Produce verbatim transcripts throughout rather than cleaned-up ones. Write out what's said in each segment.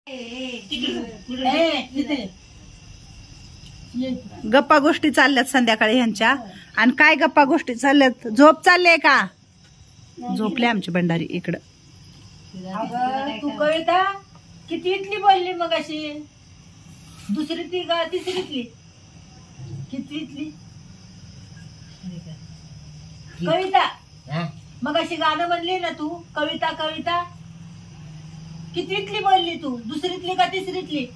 गप्पा गोष्टी चालल्यात संध्याकाळी ह्यांच्या. आणि काय गप्पा गोष्टी चालल्यात? झोप चालले का? झोपले आमची भंडारी इकडं. तू कविता कितवीतली बोलली मग अशी? दुसरीतली का तिसरीतली? कितवीतली कविता? मग अशी गाणं म्हणली ना तू, कविता कविता. कितवीतली बोलली तू? दुसरीतली का तिसरीतली?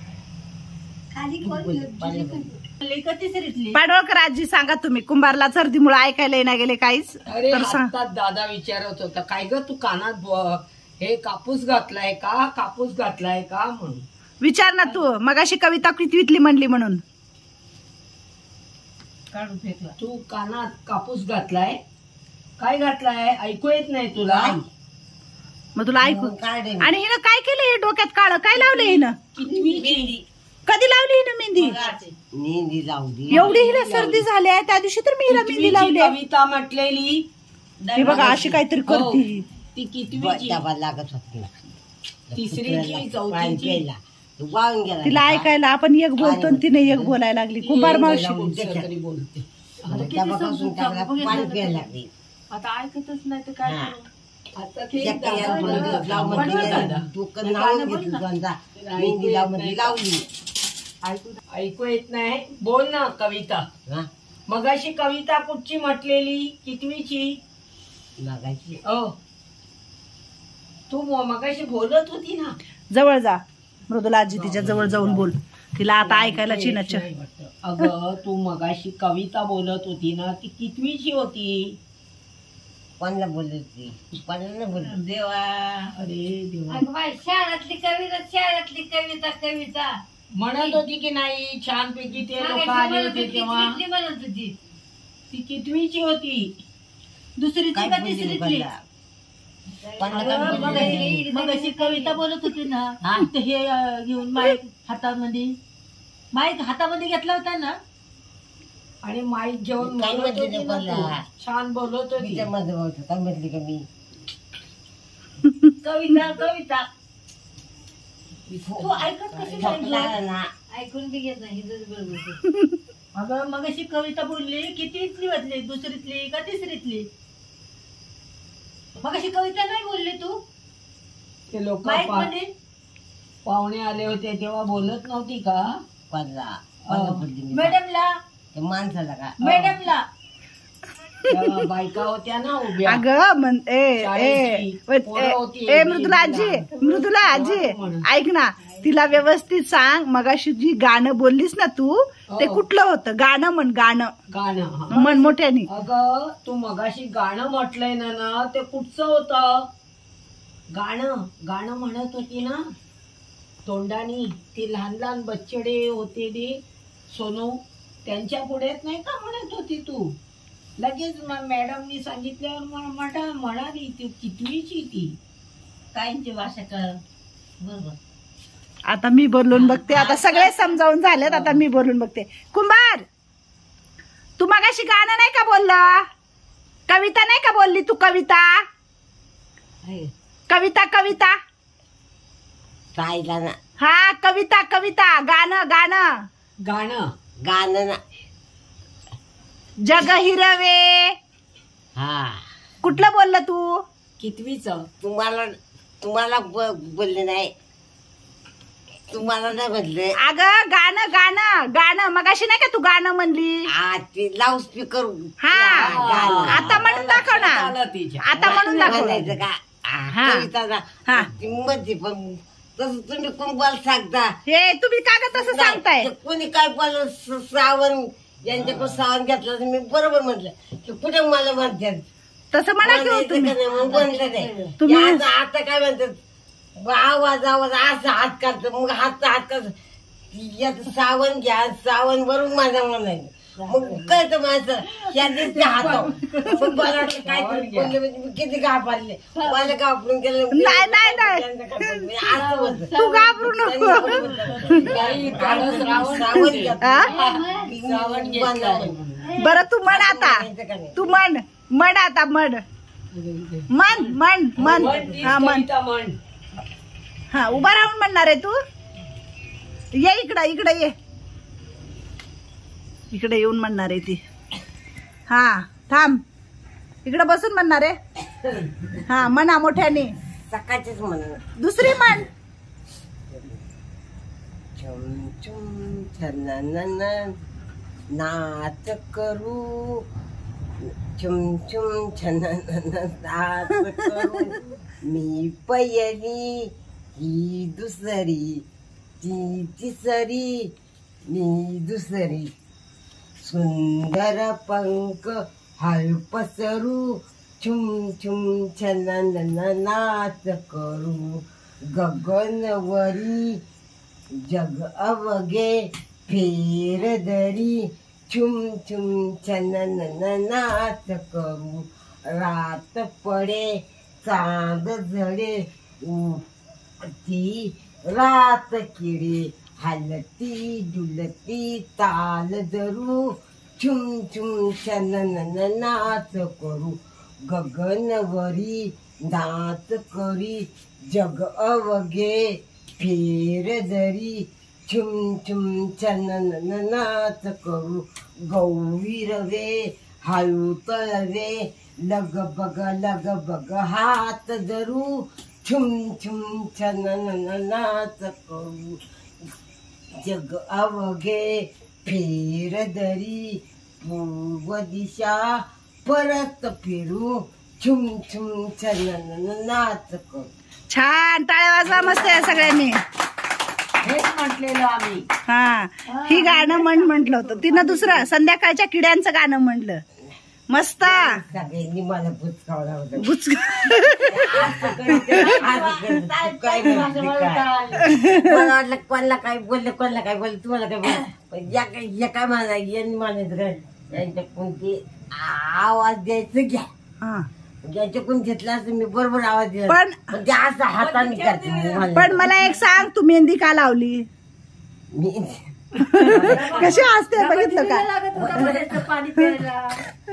का तिसरीतली? पाडवळकर आजी सांगा तुम्ही, कुंभारला सर्दीमुळे ऐकायला येणार गेले काहीच? अरे हातात दादा विचारत होता काय ग तू कानात हे कापूस घातलाय का, कापूस घातलाय का म्हणून विचार ना तू. मग अशी कविता कितवीतली म्हणली म्हणून काढून फेकला. तू कानात कापूस घातलाय, काय घातलाय ऐकू येत नाही तुला? मग तुला ऐकू. आणि हिनं काय केलं? हे डोक्यात काळ काय लावलं हिनं? कितवी? कधी लावली हिनं मेहंदी? मेहंदी लावली. एवढी हिला सर्दी झाली आहे त्या दिवशी तर मी हिला मेहंदी लावली. कविता म्हटलेली हे बघा अशी काहीतरी करते ती. कितवीची? लागत होती. तिसरीची चौथीची? तिला ऐकायला आपण एक बोलतो आणि तिने एक बोलायला लागली. कुंभार मावशी बोलते. पाणी प्यायला लागली. आता ऐकतच नाही तर काय करू? लावली. ऐकू येत नाही? बोल ना कविता. मगाशी कविता कुठची म्हटलेली? कितवीची? मगाशी हो तू मगाशी बोलत होती ना. जवळ जा मृदुला आजी, तिच्या जवळ जाऊन बोल. तिला आता ऐकायला चिनच. अगं तू मगाशी कविता बोलत होती ना, ती कितवीची होती? कोणाला बोलत कोणाला बोलत देवा. अरे देवा. शाळेतली कविता, शाळेतली कविता कविता म्हणत होती की नाही छानपैकी ते लोक आले होते तेव्हा? म्हणत होती. ती कितवीची होती? दुसरीची का तिसरीतली? मग अशी कविता बोलत होती ना, हे घेऊन माईक हातामध्ये, माईक हातामध्ये घेतला होता ना, आणि माईक घेऊन छान बोलत होती. काय म्हटली का मी? कविता कविता तू ऐकत कशी ना? ऐकून बी घेत नाही बरोबर. अगं मग अशी कविता बोलली कितीतली वाजली? दुसरीतली का तिसरीतली? मग अशी कविता नाही बोलली तू? ते लोक माईक मध्ये पाहुणे आले होते तेव्हा बोलत नव्हती का? मॅडमला, माणसाला का? मॅडमला बायका होत्या ना उभ्या. अगं म्हण ए मृदुला आजी, मृदुला आजी ऐक ना, तिला व्यवस्थित सांग. मगाशी जी गाणं बोललीस ना तू, ते कुठलं होतं गाणं? म्हण गाणं. गाणं म्हण मोठ्यानी. अगं तू मगाशी गाणं म्हटलंय ना ना, ते कुठचं होतं गाणं? गाणं म्हणत होती ना तोंडानी. ते लहान लहान बच्चडे होते ते सोनू, त्यांच्या पुढ्यात नाही का म्हणत होती तू? लगेच मॅडमनी सांगितल्यावर म्हणा म्हणाली ती कितवीची ती. काहींची भाषा कर बरोबर. आता मी बोलून बघते. आता सगळे समजावून झालेत, आता मी बोलून बघते. कुंभार तू मगाशी गाणं नाही का बोलला? कविता नाही का बोलली तू? कविता कविता कविता पाहिला ना. हा कविता कविता. गाणं गाणं गाणं गाणं ना. जग हिरवे. हा कुठलं बोललं तू? कितवीच? तुम्हाला तुम्हाला बोलले नाही, तुम्हाला नाही बोलले. अगं गाणं गाणं गाणं. मगाशी नाही का तू गाणं म्हणली? ते लाऊड स्पीकर. हा आता म्हणून दाखव ना. आता म्हणून दाखव का? कविता मध्ये पण तसं तुम्ही कुंभार सांगता. हे तुम्ही का ग तसं सांगताय? कोणी काय बोललं श्रावण यांच्याकडून श्रावण घेतला तर मी बरोबर म्हटलं की कुठे मला म्हणतात तसं म्हणा की तुम्ही. मग म्हणलं नाही तुम्ही आता काय म्हणतात आवाज आवाज असं हात काढतो, मग हात हात काढतो. याचं श्रावण घ्या, श्रावण बरोबर माझ्या म्हणायचं. मग कळतं माझं या दिवशी हात मग मला वाटलं काय बोलले म्हणजे मी किती घाबरले. मला घाबरून गेलं. नाही नाही नाही असं होतं. तू घाबरू नको. बरं तू म्हण आता. तू म्हण म्हण आता म्हण म्हण म्हण म्हण. हा म्हण. हा उभा राहून म्हणणार आहे तू. ये इकडं इकडे ये, इकडे येऊन म्हणणार आहे ती. हा थांब, इकडे बसून म्हणणार आहे. हा म्हणा मोठ्याने, सकाळचीच म्हणून. दुसरी म्हण. चुम चुम छननन नाच करू, चुम चुम छननन नाच करू. मी पहिली, ही दुसरी, ती तिसरी, मी दुसरी. सुंदर पंख हल पसरू, चुम चुम छननन नाच करू. गगनवरी जग अवघे फेरदरी, चुम चुम छननन नाच करू. रात पडे चांद झडे, उठती रात किडे, हलती डुलती ताल धरू, चुम चुम छननन नाच करू. गगनवरी नाच करी, जग अवघे फेरदरी, चुम चुम छननन नाच करू. गौरी रवे हळू तळवे, लग बग लग बग हात धरू, छुम छुम छननन नाच करू. जग अवघे फेरदरी, पूर्व दिशा परत फिरू, छुम छुम छननन नाच करू. छान, टाळ्या वाजवा मस्त आहे सगळ्यांनी. हेच म्हटलेलं आम्ही. हा ही गाणं म्हण म्हटलं होतं तिनं. दुसरं संध्याकाळच्या किड्यांचं गाणं म्हणलं. मस्त. सगळ्यांनी मला पुचकावला होता. बुच काय म्हणते काय? मला वाटलं कोणाला काय बोललं, कोणाला काय बोललं, तुम्हाला काय बोललं. पण या काय या काय म्हणा यांनी म्हणायचं काय, यांच्या कोणती आवाज द्यायचं घ्या. हा ज्याच्याकडून घेतला असं मी बरोबर आवाज दिला, पण पण ते असं हाताने करते. पण मला एक सांग, तू मेहंदी का लावली? मी कशी असते बघितलं का? लागत होता बरेचसं पाणी प्यायला.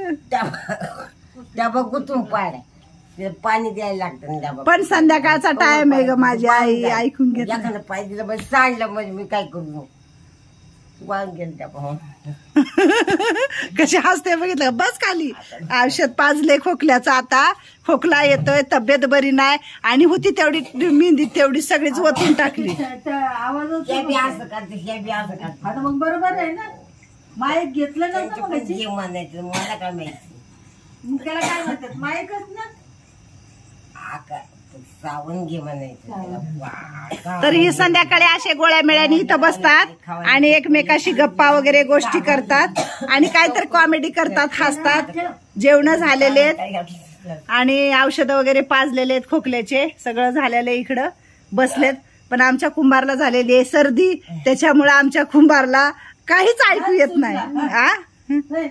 डबा गुतून पाडाय, ते पाणी द्यायला लागतं ना डबा. पण संध्याकाळचा टाइम आहे ग, माझी आई ऐकून घेत एखादं पाय दिलं म्हणजे सांडलं म्हणजे मी काय करू, वाहून गेलं डबा. कशी हसते बघितलं का? बस खाली. औषध पाजले खोकल्याचं, आता खोकला येतोय, तब्येत बरी नाही, आणि होती तेवढी मेहंदी तेवढी सगळीच ओतून टाकली. आवाजच हे बी असं करते, हे बी असं करते. आता मग बरोबर आहे ना. माईक घेतलं नव्हतं मग त्यांच्याकडून जे म्हणायचं मला काय माहिती. मग त्याला काय म्हणतात, माईकच ना. हा का सावण घे म्हणायचं त्याला. वा, तर ही संध्याकाळी असे गोळ्या मेळ्याने इथं बसतात आणि एकमेकाशी गप्पा वगैरे गोष्टी करतात आणि काहीतरी कॉमेडी करतात, हसतात. जेवण झालेले आहेत काय घातलं? आणि औषधं वगैरे पाजलेले आहेत खोकल्याचे, सगळं झालेलं आहे. इकडं बसलेत. पण आमच्या कुंभारला झालेली आहे सर्दी, त्याच्यामुळे आमच्या कुंभारला काहीच ऐकू येत नाही. आ होय.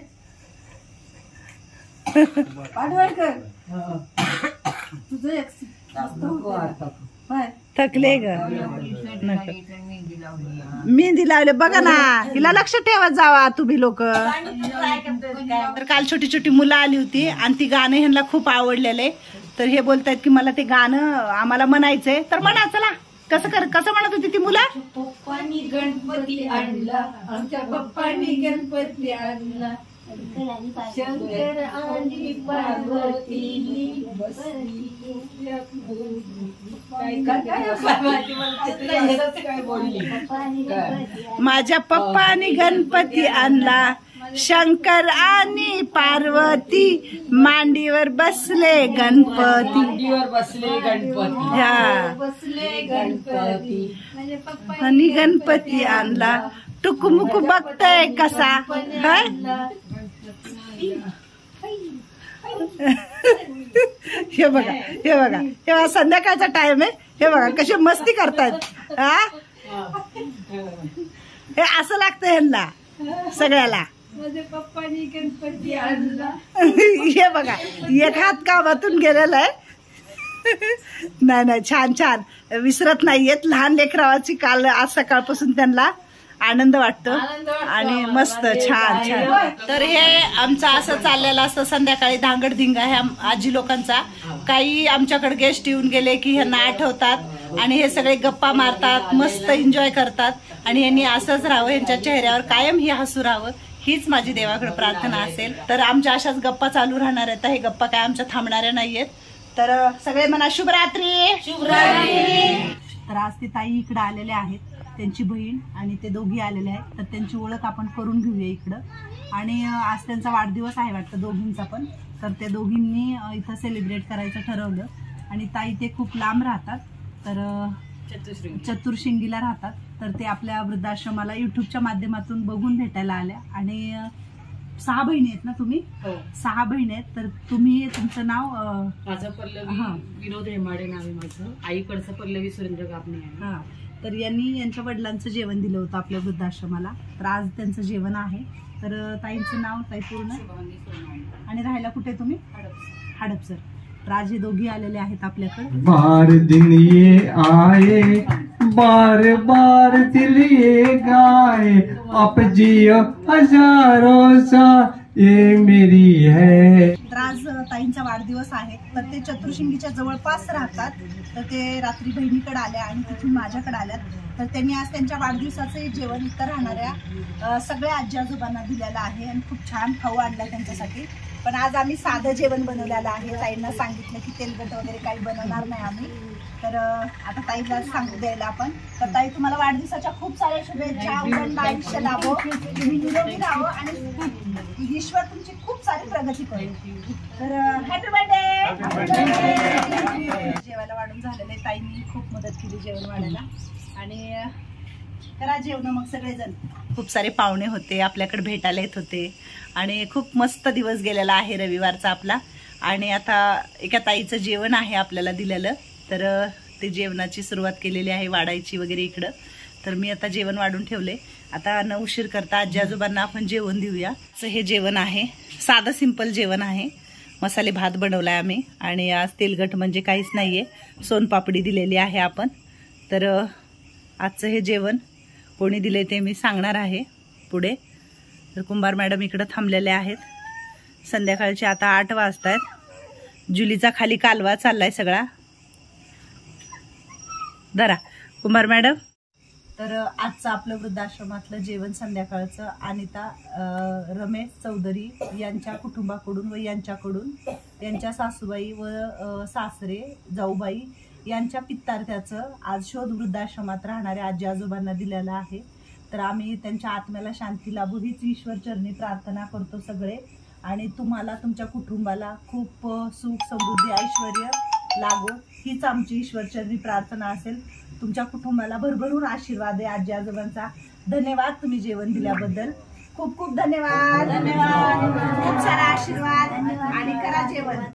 पाडवळकर तुझं एक मस्त होतं. होय. थकले ग, मेहंदी लावले बघा ना. हिला लक्ष ठेवत जावा तुम्ही लोक. तर काल छोटी छोटी मुलं आली होती आणि ती गाणं ह्यांना खूप आवडलेलं आहे. तर हे बोलतायत की मला ते गाणं आम्हाला म्हणायचंय. तर म्हणा चला. कसं कर कसं म्हणत होती ती मुलं? पप्पानी गणपती आणला, आमच्या पप्पानी गणपती आणला, शंकर आणि पार्वती बसली. माझ्या पप्पानी गणपती आणला, शंकर आणि पार्वती मांडीवर बसले गणपती. मांडीवर बसले गणपती. हा बसले गणपती. आणि गणपती आणला, टुकमुक बघतय कसा. हा हे बघा हे बघा हे बघा संध्याकाळचा टाइम आहे. हे बघा कशी मस्ती करतात. हा हे असं लागतं ह्यांना सगळ्याला. माझ्या पप्पानी गणपती आणला. हे बघा एक हात कामातून गेलेला आहे. नाही नाही छान छान विसरत नाहीयेत. लहान लेकरावाची काल आज सकाळपासून त्यांना आनंद वाटतो आणि मस्त छान छान. तर हे आमचं असं चाललेलं असतं संध्याकाळी धांगडधिंगा ह्या आजी लोकांचा. काही आमच्याकडे गेस्ट येऊन गेले की ह्यांना आठवतात आणि हे सगळे गप्पा मारतात, मस्त एन्जॉय करतात आणि यांनी असंच राहावं, यांच्या चेहऱ्यावर कायम ही हसू राहावं, हीच माझी देवाकडे प्रार्थना असेल. तर आमच्या अशाच गप्पा चालू राहणार आहेत. हे गप्पा काय आमच्या थांबणाऱ्या नाहीयेत. तर सगळे म्हणा शुभरात्री. शुभरात्री. तर आज ते ताई इकडे आलेले आहेत, त्यांची बहीण आणि ते दोघी आलेले आहेत. तर त्यांची ओळख आपण करून घेऊया इकडं. आणि आज त्यांचा वाढदिवस आहे वाटतं दोघींचा पण. तर त्या दोघींनी इथं सेलिब्रेट करायचं ठरवलं. आणि ताई ते खूप लांब राहतात, तर चतुर्शिंगीला राहतात. तर ते आपल्या वृद्धाश्रमाला युट्यूबच्या माध्यमातून बघून भेटायला आल्या. आणि सहा बहिणी आहेत ना तुम्ही? सहा बहिणी आहेत. तर तुम्ही तुमचं नाव? माझं पल्लवी विनोद हेमाडे नाव आहे माझं. आईकडचं पल्लवी सुरेंद्र गाबणे आहे. हा. तर यांनी यांच्या वडिलांचं जेवण दिलं होतं आपल्या वृद्धाश्रमाला. तर आज त्यांचं जेवण आहे. तर ताईंचं नाव ताई पूर्ण? आणि राहायला कुठे तुम्ही? हडपसर. तर आज हे दोघी आलेले आहेत आपल्याकडे. बार दिन ये आए बार बार दिल ये गाए आप जियो हजारों सा ये मेरी है. तर आज ताईंचा वाढदिवस आहे. तर ते चतुर्शिंगीच्या जवळपास राहतात. तर ते रात्री बहिणीकडे आल्या आणि तिथून माझ्याकडे आल्यात. तर त्यांनी आज त्यांच्या वाढदिवसाचे जेवण इथं राहणाऱ्या सगळ्या आजी आजोबांना दिलेलं आहे आणि खूप छान खाऊ आणला त्यांच्यासाठी. पण आज आम्ही साधं जेवण बनवलेलं आहे. ताईंना सांगितलं की तेलकट वगैरे काही बनवणार नाही आम्ही. तर आता ताईला सांगू द्यायला आपण. तर ताई तुम्हाला वाढदिवसाच्या खूप साऱ्या शुभेच्छा. उदंड आयुष्य लाभो, तुम्ही निरोगी राहो आणि ईश्वर तुमची खूप सारी प्रगती करेल. तर हॅपी बर्थडे. जेवायला वाढून झालेलं आहे. ताईंनी खूप मदत केली जेवण वाढायला. आणि करा जेवण मग सगळेजण. खूप सारे पाहुणे होते, आपल्याकडे भेटायला येत होते आणि खूप मस्त दिवस गेलेला आहे रविवारचा आपला. आणि आता एका ताईचं जेवण आहे आपल्याला दिलेलं. तर ते जेवणाची सुरुवात केलेली आहे वाढायची वगैरे इकडं. तर मी आता जेवण वाढून ठेवले. आता न उशीर करता आजी आजोबांना आपण जेवण देऊया. हे जेवण आहे साधं सिंपल जेवण आहे. मसाले भात बनवलाय आम्ही आणि आज तेलगट म्हणजे काहीच नाहीये. सोनपापडी दिलेली आहे आपण. तर आजचं हे जेवण कोणी दिले ते मी सांगणार आहे पुढे. तर कुंभार मॅडम इकडं थांबलेले आहेत. संध्याकाळचे आता आठ वाजतायत. जुलीचा खाली कालवा चाललाय सगळा. धरा कुंभार मॅडम. तर आजचं आपलं वृद्धाश्रमातलं जेवण संध्याकाळचं अनिता रमेश चौधरी यांच्या कुटुंबाकडून व यांच्याकडून यांच्या सासूबाई व सासरे जाऊबाई यांच्या पित्तार्थ्याचं आज शोध वृद्धाश्रमात राहणाऱ्या आजी आजोबांना दिलेलं आहे. तर आम्ही त्यांच्या आत्म्याला शांती लाभो हीच ईश्वर चरणी प्रार्थना करतो सगळे. आणि तुम्हाला तुमच्या कुटुंबाला खूप सुख समृद्धी ऐश्वर्य लागो हीच आमची ईश्वर चरणी प्रार्थना असेल. तुमच्या कुटुंबाला भरभरून आशीर्वाद आहे आजी आजोबांचा. धन्यवाद तुम्ही जेवण दिल्याबद्दल. खूप खूप धन्यवाद. धन्यवाद. खूप सारा आशीर्वाद आणि करा जेवण.